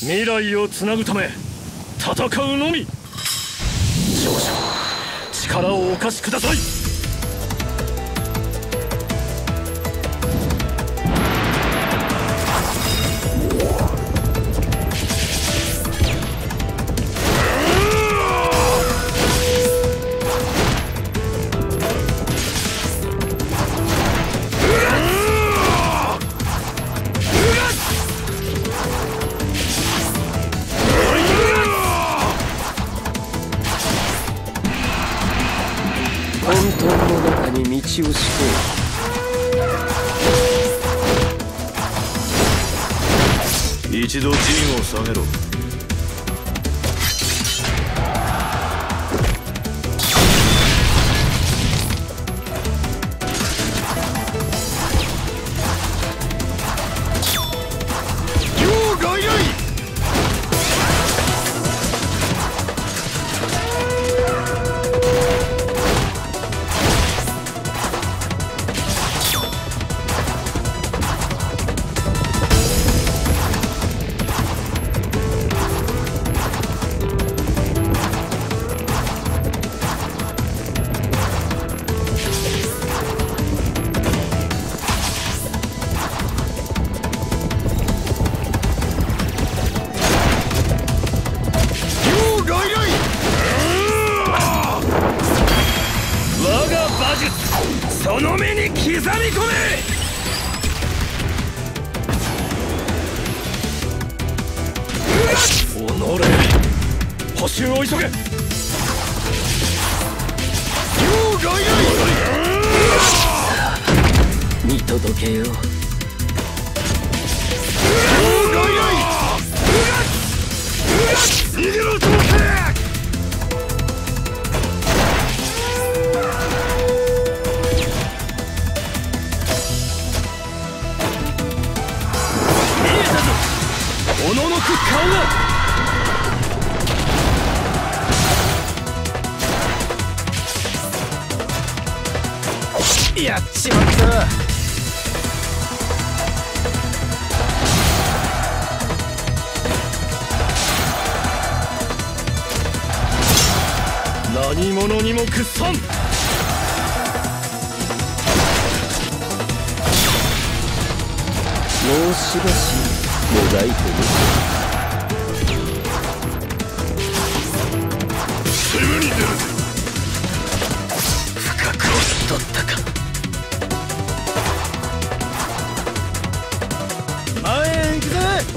未来をつなぐため戦うのみ。少々力をお貸しください。 混沌の中に道を敷こう。一度陣を下げろ。 その目に刻み込め。おのれ、補修を急げ。 見届けよう。 逃げろとせ。おののく顔が。 やっちまった。 何者にも屈さん。もうしばしもがいてね。 すぐに出るぜ。深くを取ったか。前へ行くぜ。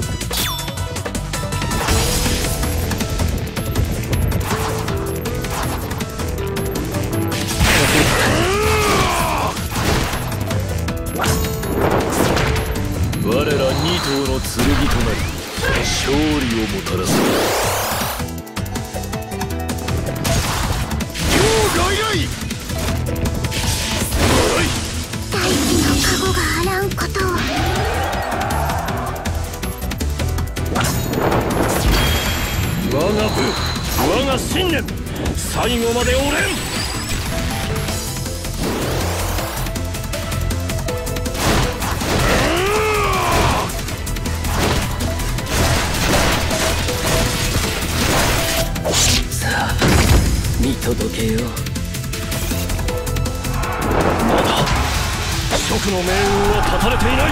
我ら二頭の剣となり勝利をもたらす。 大地の加護があらんことを。 我が部、我が信念、最後まで折れん。 見届けよう。 まだ蜀の命運は絶たれていない。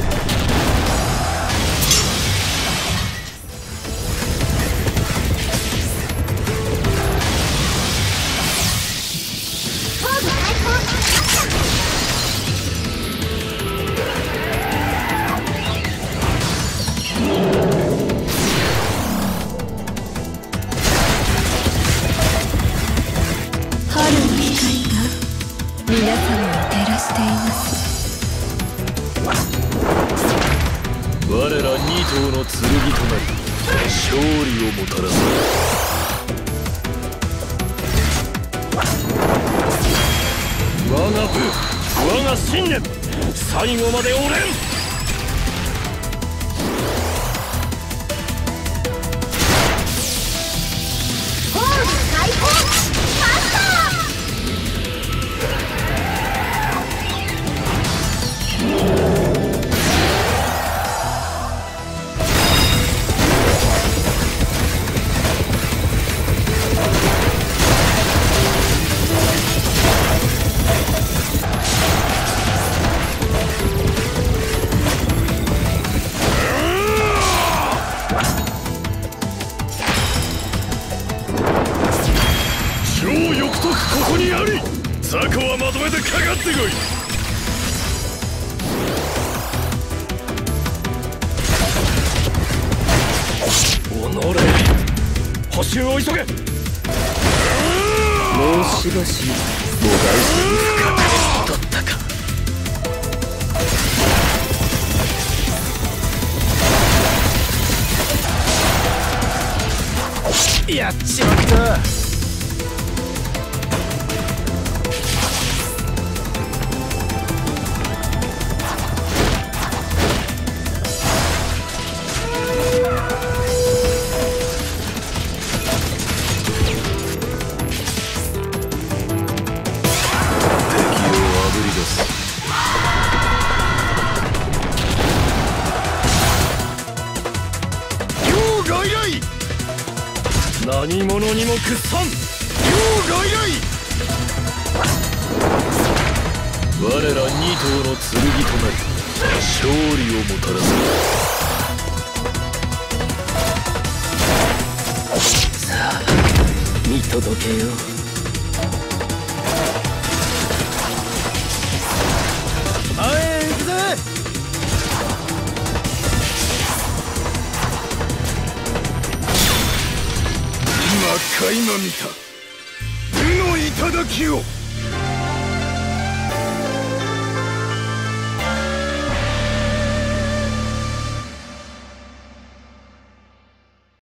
春の光が皆様を照らしています。 我ら二頭の剣となり勝利をもたらす。 我が部、我が信念、最後まで折れん。 ホール開放マスター。 集を急げ。 もうしばしもがいていくか。取ったか。やっちまった。 何者にも屈さん。 我ら二頭の剣となり勝利をもたらす。 さあ見届けよう。前へ行くぜ。 垣間見た武の頂を。